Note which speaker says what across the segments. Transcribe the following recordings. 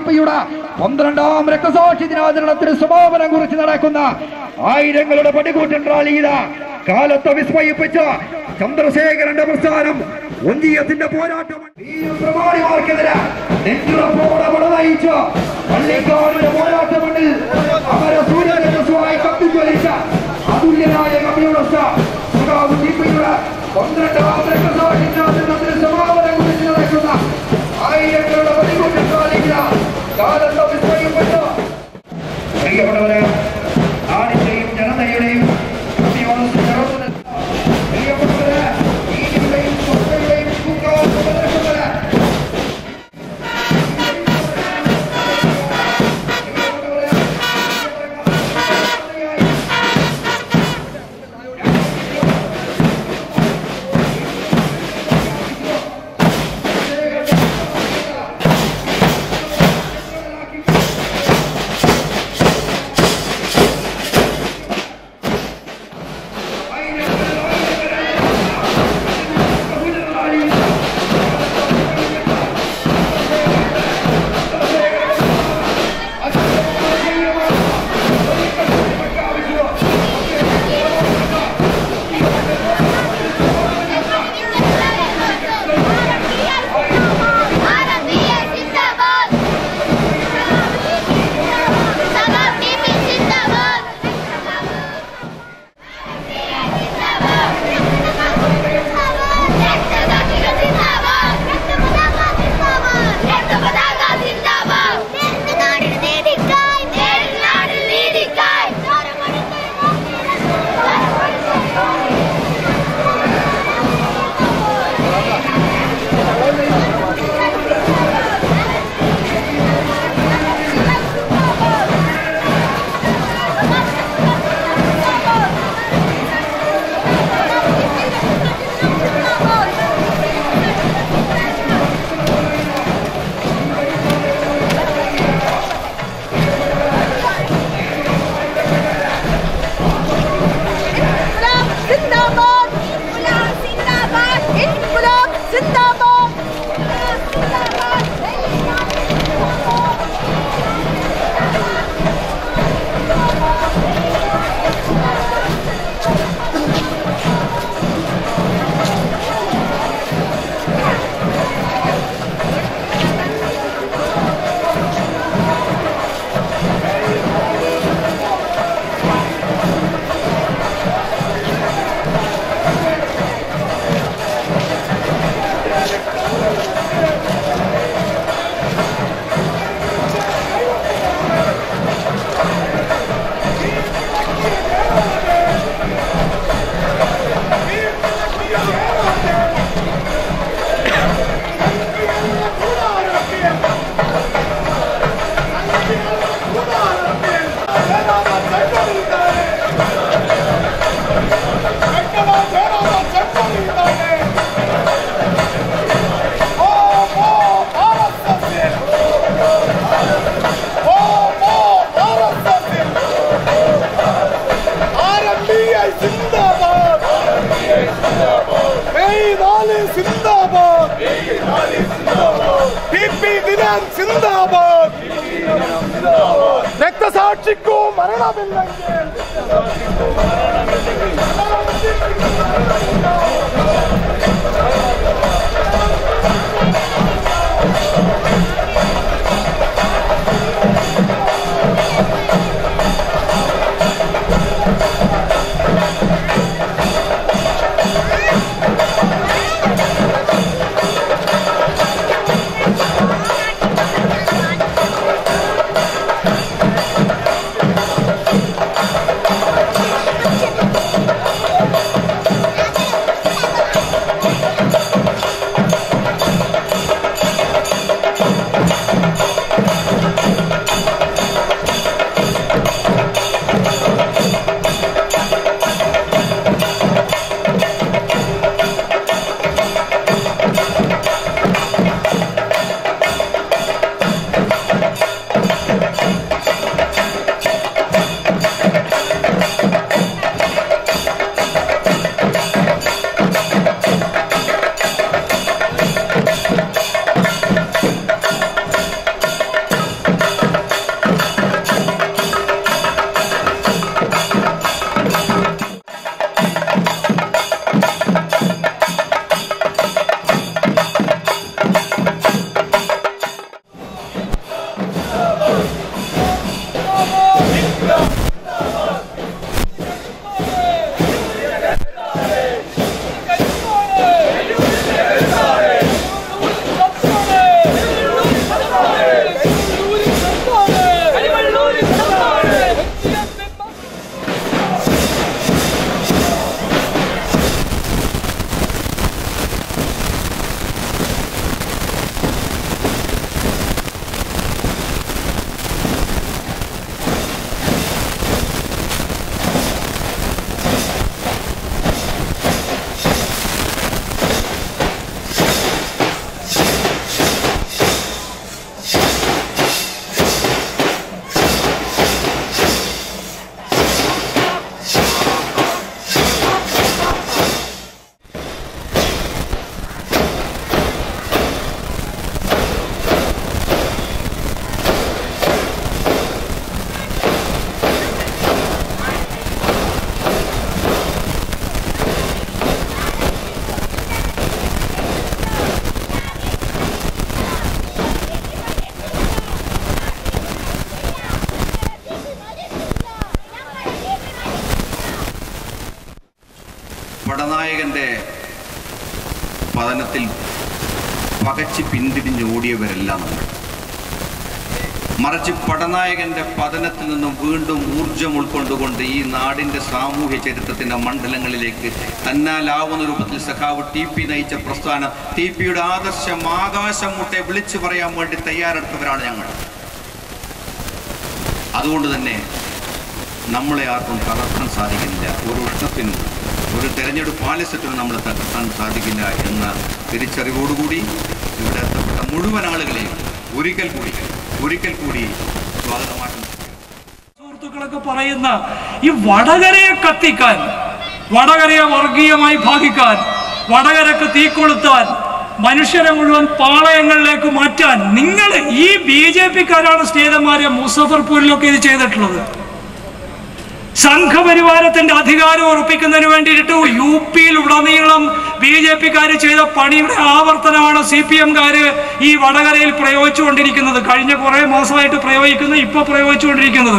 Speaker 1: ദീപയുടെ 12ാം രക്തസാക്ഷി ദിനാചരണത്തിന് സമാപനം കുറിച്ച് നടക്കുന്ന ആയിരങ്ങളുടെ പടികൂട്ടൻ റാലിയില് കാലത്തെ വിസ്മയിപ്പിച്ച ചന്ദ്രശേഖരന്റെ പ്രസ്ഥാനം ഒഞ്ചിയത്തിന്റെ പോരാട്ടം പ്രമാണിമാർക്കെതിരെ നെഞ്ചുറപ്പോടെ പടനയിച്ച പള്ളിക്കാടിന്റെ പോരാട്ടമണ്ണിൽ അവരെ സൂര്യരജസ്വായി കത്തിജ്വലിച്ച അതുല്യനായ കമ്മ്യൂണിസ്റ്റ് സഖാവ് ദീപയുടെ 12ാം രക്തസാക്ഷി ദിനാചരണത്തിന് സമാപനം കുറിച്ച് നടക്കുന്ന ആയിരങ്ങളുടെ പടികൂട്ടൻ റാലിയില് കാലത്തെ വിസ്മയിപ്പിച്ച പ്രിയപ്പെട്ടവരെ നാടിന്റെയും ജനതയുടെയും പ്രിയപ്പെട്ടവരെ നീതിയുടെയും സ്വസ്ഥതയുടെയും
Speaker 2: രക്തസാക്ഷിക്കോ മരണമില്ലെങ്കിൽ
Speaker 3: പകച്ച് പിന്തിരിഞ്ഞോടിയവരല്ല നമ്മൾ. മറിച്ച് പടനായകന്റെ പതനത്തിൽ നിന്നും വീണ്ടും ഊർജം ഉൾക്കൊണ്ടുകൊണ്ട് ഈ നാടിൻ്റെ സാമൂഹ്യ ചരിത്രത്തിൻ്റെ മണ്ഡലങ്ങളിലേക്ക് തന്നാലാവുന്ന രൂപത്തിൽ സഖാവ് TP നയിച്ച പ്രസ്ഥാനം, TPയുടെ ആദർശം ആകാശം മുട്ടെ വിളിച്ചു പറയാൻ വേണ്ടി തയ്യാറെടുത്തവരാണ് ഞങ്ങൾ. അതുകൊണ്ട് തന്നെ നമ്മളെ ആർക്കും തകർക്കാൻ സാധിക്കില്ല. ഒരു ഉഷ്ണത്തിനും ഒരു തെരഞ്ഞെടുപ്പ് ആലസ്യത്തിനും നമ്മളെ തകർക്കാൻ സാധിക്കില്ല എന്ന തിരിച്ചറിവോടുകൂടി ഇവിടെ എത്തപ്പെട്ട മുഴുവൻ ആളുകളെയും ഒരിക്കൽ കൂടി സ്വാഗതമാക്കുന്നു.
Speaker 4: സുഹൃത്തുക്കളൊക്കെ പറയുന്ന ഈ വടകരയെ കത്തിക്കാൻ, വടകരയെ വർഗീയമായി ഭാഗിക്കാൻ, വടകരക്ക് തീ കൊളുത്താൻ, മനുഷ്യരെ മുഴുവൻ പാളയങ്ങളിലേക്ക് മാറ്റാൻ നിങ്ങൾ ഈ BJP-ക്കാരാണ് സ്നേഹിതന്മാരെ മുസഫർപൂരിലൊക്കെ ഇത് ചെയ്തിട്ടുള്ളത്. സംഘപരിവാരത്തിന്റെ അധികാരം ഉറപ്പിക്കുന്നതിന് വേണ്ടിയിട്ട് UP-യിൽ ഉടനീളം BJP-ക്കാർ ചെയ്ത പണിയുടെ ആവർത്തനമാണ് CPM-കാര് ഈ വടകരയിൽ പ്രയോഗിച്ചുകൊണ്ടിരിക്കുന്നത്. കഴിഞ്ഞ കുറെ മാസമായിട്ട് ഇപ്പോൾ പ്രയോഗിച്ചുകൊണ്ടിരിക്കുന്നത്.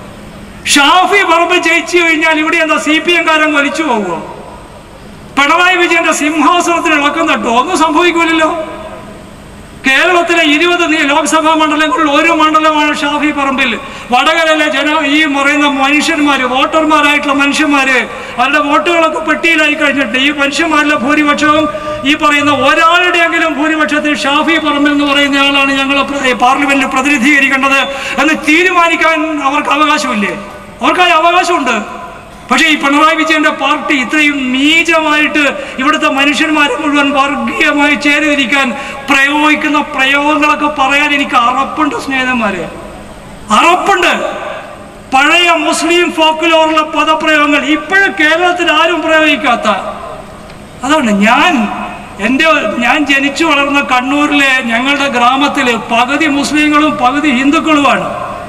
Speaker 4: ഷാഫി പറമ്പ് ജയിച്ചു കഴിഞ്ഞാൽ ഇവിടെ എന്താ CPM-കാരൻ വലിച്ചു പോകുമോ? പിണറായി വിജയന്റെ സിംഹാസനത്തിന് ഇളക്കം തട്ടോ? ഒന്നും സംഭവിക്കില്ലല്ലോ. കേരളത്തിലെ 20 ലോക്സഭാ മണ്ഡലങ്ങളിൽ ഒരു മണ്ഡലമാണ് ഷാഫി പറമ്പിൽ. വടകരയിലെ ഈ പറയുന്ന മനുഷ്യന്മാര്, വോട്ടർമാരായിട്ടുള്ള മനുഷ്യന്മാര്, അവരുടെ വോട്ടുകളൊക്കെ പെട്ടിയിലായി കഴിഞ്ഞിട്ട് ഈ മനുഷ്യന്മാരിലെ ഭൂരിപക്ഷവും ഈ പറയുന്ന ഒരാളുടെയെങ്കിലും ഭൂരിപക്ഷത്തിൽ ഷാഫി പറമ്പിൽ എന്ന് പറയുന്ന ആളാണ് ഞങ്ങൾ പാർലമെന്റിൽ പ്രതിനിധീകരിക്കേണ്ടത് എന്ന് തീരുമാനിക്കാൻ അവർക്ക് അവകാശമില്ലേ? അവർക്കായി അവകാശമുണ്ട്. പക്ഷേ ഈ പിണറായി വിജയന്റെ പാർട്ടി ഇത്രയും നീചമായിട്ട് ഇവിടുത്തെ മനുഷ്യന്മാരെ മുഴുവൻ വർഗീയമായി ചേർന്നിരിക്കാൻ പ്രയോഗിക്കുന്ന പ്രയോഗങ്ങളൊക്കെ പറയാൻ എനിക്ക് അറപ്പുണ്ട് സ്നേഹിതന്മാരെ, അറപ്പുണ്ട്. പഴയ മുസ്ലിം ഫോക്ലോറിലെ പദപ്രയോഗങ്ങൾ ഇപ്പോഴും കേരളത്തിൽ ആരും പ്രയോഗിക്കാത്ത അതാണ്. ഞാൻ ജനിച്ചു വളർന്ന കണ്ണൂരിലെ ഞങ്ങളുടെ ഗ്രാമത്തിൽ പകുതി മുസ്ലിങ്ങളും പകുതി ഹിന്ദുക്കളുമാണ്.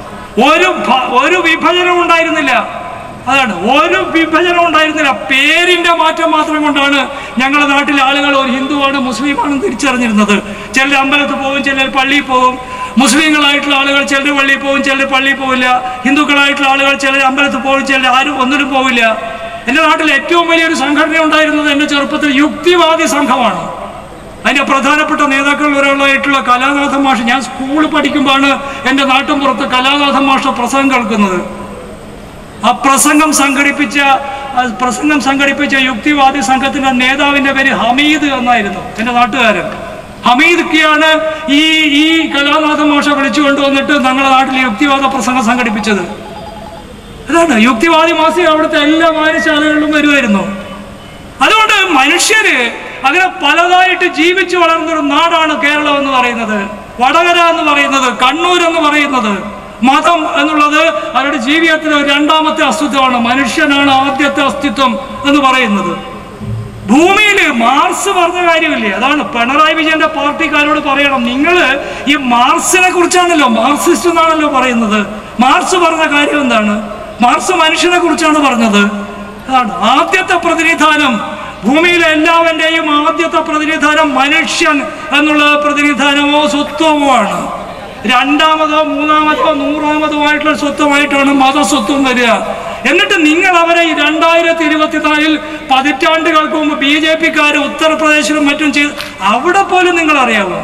Speaker 4: ഒരു വിഭജനം ഉണ്ടായിരുന്നില്ല. അതാണ്, ഒരു വിഭജനം ഉണ്ടായിരുന്നില്ല. പേരിന്റെ മാറ്റം മാത്രം കൊണ്ടാണ് ഞങ്ങളുടെ നാട്ടിലെ ആളുകൾ ഒരു ഹിന്ദുവാണ് മുസ്ലിമാണെന്ന് തിരിച്ചറിഞ്ഞിരുന്നത്. ചിലർ അമ്പലത്തിൽ പോകും, ചിലർ പള്ളിയിൽ പോകും. മുസ്ലിങ്ങളായിട്ടുള്ള ആളുകൾ ചിലർ പള്ളിയിൽ പോകും, ചിലർ പള്ളിയിൽ പോവില്ല. ഹിന്ദുക്കളായിട്ടുള്ള ആളുകൾ ചിലർ അമ്പലത്തിൽ പോകും, ചിലർ ആരും ഒന്നിനും പോവില്ല. എൻ്റെ നാട്ടിൽ ഏറ്റവും വലിയൊരു സംഘടന ഉണ്ടായിരുന്നത് എൻ്റെ ചെറുപ്പത്തിൽ യുക്തിവാദി സംഘമാണ്. അതിൻ്റെ പ്രധാനപ്പെട്ട നേതാക്കളിൽ ഒരാളായിട്ടുള്ള കലാനാഥൻ മാഷ്. ഞാൻ സ്കൂളിൽ പഠിക്കുമ്പോഴാണ് എൻ്റെ നാട്ടിൻപുറത്ത് കലാനാഥൻ മാഷ് പ്രസംഗം കേൾക്കുന്നത്. ആ പ്രസംഗം സംഘടിപ്പിച്ച യുക്തിവാദി സംഘത്തിന്റെ നേതാവിന്റെ പേര് ഹമീദ് എന്നായിരുന്നു, എൻ്റെ നാട്ടുകാരൻ. ഹമീദ്ക്കാണ് ഈ കലാനാഥ മാഷ വിളിച്ചു കൊണ്ടുവന്നിട്ട് ഞങ്ങളുടെ നാട്ടിൽ യുക്തിവാദ പ്രസംഗം സംഘടിപ്പിച്ചത്. അതാണ് യുക്തിവാദി മാസിക അവിടുത്തെ എല്ലാ വായനശാലകളിലും വരുമായിരുന്നു. അതുകൊണ്ട് മനുഷ്യര് അങ്ങനെ പലതായിട്ട് ജീവിച്ചു വളർന്നൊരു നാടാണ് കേരളം എന്ന് പറയുന്നത്, വടകര എന്ന് പറയുന്നത്, കണ്ണൂർ എന്ന് പറയുന്നത്. മതം എന്നുള്ളത് അവരുടെ ജീവിതത്തിലെ രണ്ടാമത്തെ അസ്തിത്വമാണ്. മനുഷ്യനാണ് ആദ്യത്തെ അസ്തിത്വം എന്ന് പറയുന്നത്. ഭൂമിയിൽ മാർസ് പറഞ്ഞ കാര്യമില്ലേ? അതാണ് പിണറായി വിജയന്റെ പാർട്ടിക്കാരോട് പറയണം, നിങ്ങൾ ഈ മാർസിനെ കുറിച്ചാണല്ലോ, മാർക്സിസ്റ്റ് എന്നാണല്ലോ പറയുന്നത്. മാർസ് പറഞ്ഞ കാര്യം എന്താണ്? മാർസ് മനുഷ്യനെ കുറിച്ചാണ് പറഞ്ഞത്. അതാണ് ആദ്യത്തെ പ്രതിനിധാനം. ഭൂമിയിലെ എല്ലാവരുടെയും ആദ്യത്തെ പ്രതിനിധാനം മനുഷ്യൻ എന്നുള്ള പ്രതിനിധാനമോ സ്വത്വമോ ആണ്. രണ്ടാമതോ മൂന്നാമതോ നൂറാമതോ സ്വത്വമായിട്ടാണ് മതസ്വത്വം വരിക. എന്നിട്ട് നിങ്ങൾ അവരെ ഈ 2024 പതിറ്റാണ്ടുകൾക്ക് മുമ്പ് BJP-ക്കാർ ഉത്തർപ്രദേശിലും മറ്റും ചെയ്ത് അവിടെ പോലും നിങ്ങൾ അറിയാമോ?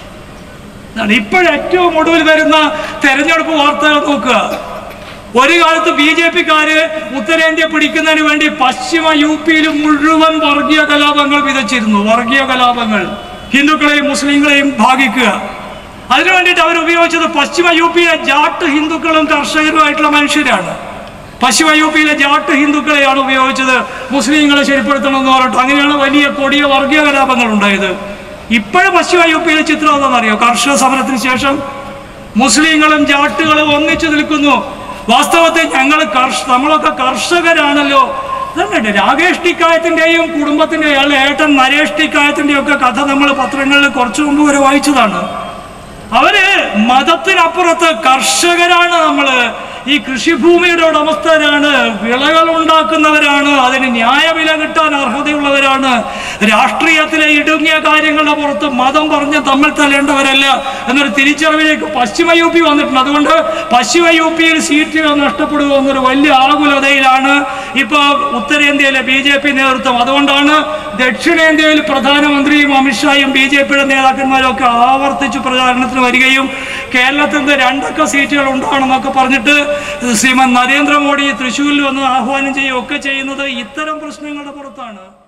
Speaker 4: ഇപ്പോഴേറ്റവും ഒടുവിൽ വരുന്ന തെരഞ്ഞെടുപ്പ് വാർത്തകൾ നോക്കുക. ഒരു കാലത്ത് BJP-ക്കാര് ഉത്തരേന്ത്യ പിടിക്കുന്നതിന് വേണ്ടി പശ്ചിമ UP-യിൽ മുഴുവൻ വർഗീയ കലാപങ്ങൾ വിതച്ചിരുന്നു. വർഗീയ കലാപങ്ങൾ, ഹിന്ദുക്കളെയും മുസ്ലിങ്ങളെയും ഭാഗിക്കുക. അതിനു വേണ്ടിയിട്ട് അവർ ഉപയോഗിച്ചത് പശ്ചിമ UP-യിലെ ജാട്ട് ഹിന്ദുക്കളും കർഷകരുമായിട്ടുള്ള മനുഷ്യരാണ്. പശ്ചിമ UP-യിലെ ജാട്ട് ഹിന്ദുക്കളെയാണ് ഉപയോഗിച്ചത് മുസ്ലിങ്ങളെ ശരിപ്പെടുത്തണം എന്ന് പറഞ്ഞിട്ട്. അങ്ങനെയാണ് വലിയ കൊടിയ വർഗീയ കലാപങ്ങൾ ഉണ്ടായത്. ഇപ്പോഴും പശ്ചിമ UP-യിലെ ചിത്രം എന്താണെന്നറിയോ? കർഷക സമരത്തിന് ശേഷം മുസ്ലിങ്ങളും ജാട്ടുകളും ഒന്നിച്ചു നിൽക്കുന്നു. വാസ്തവത്തിൽ നമ്മളൊക്കെ കർഷകരാണല്ലോ. അതല്ലേ രാകേഷ് ടിക്കായത്തിൻ്റെയും കുടുംബത്തിൻ്റെ ഏട്ടൻ നരേഷ് ടിക്കായത്തിൻ്റെയും ഒക്കെ കഥ നമ്മൾ പത്രങ്ങളിൽ കുറച്ചു മുമ്പ് വരെ വായിച്ചതാണ്. അവര് മതത്തിനപ്പുറത്ത് കർഷകരാണ് നമ്മൾ. ഈ കൃഷിഭൂമിയുടെ ഉടമസ്ഥരാണ്, വിളകൾ ഉണ്ടാക്കുന്നവരാണ്, അതിന് ന്യായവില കിട്ടാൻ അർഹതയുള്ളവരാണ്. രാഷ്ട്രീയത്തിലെ ഇടുങ്ങിയ കാര്യങ്ങളുടെ പുറത്ത് മതം പറഞ്ഞ് തമ്മിൽ തല്ലേണ്ടവരല്ല എന്നൊരു തിരിച്ചറിവിലേക്ക് പശ്ചിമ യു പി വന്നിട്ടുണ്ട്. അതുകൊണ്ട് പശ്ചിമ യു പിയിൽ സീറ്റുകൾ നഷ്ടപ്പെടുക എന്നൊരു വലിയ ആകുലതയിലാണ് ഇപ്പോൾ ഉത്തരേന്ത്യയിലെ BJP നേതൃത്വം. അതുകൊണ്ടാണ് ദക്ഷിണേന്ത്യയിൽ പ്രധാനമന്ത്രിയും അമിത്ഷായും BJPയുടെ നേതാക്കന്മാരും ഒക്കെ ആവർത്തിച്ച് പ്രചാരണത്തിന് വരികയും കേരളത്തിൽ നിന്ന് 2 അക്ക സീറ്റുകൾ ഉണ്ടാകണമെന്നൊക്കെ പറഞ്ഞിട്ട് ശ്രീമാൻ നരേന്ദ്രമോദി തൃശ്ശൂരിൽ വന്ന് ആഹ്വാനം ചെയ്യുകയൊക്കെ ചെയ്യുന്നത് ഇത്തരം പ്രശ്നങ്ങളുടെ പുറത്താണ്.